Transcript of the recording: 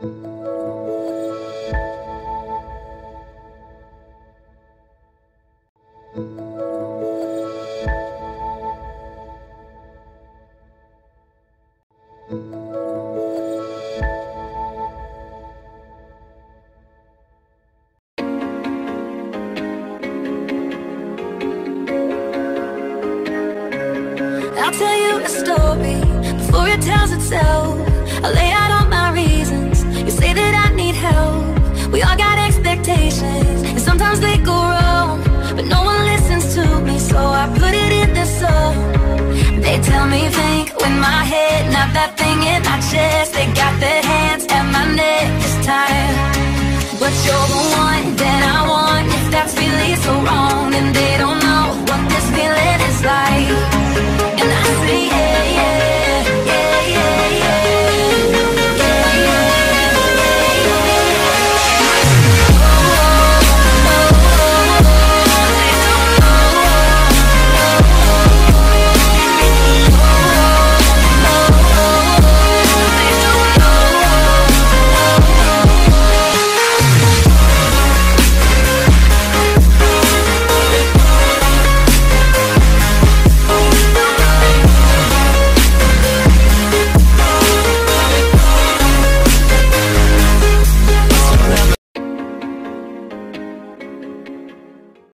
I'll tell you a story before it tells itself. I'll lay out all my reasons. You say that I need help. We all got expectations, and sometimes they go wrong, but no one listens to me, so I put it in this song. They tell me think when my head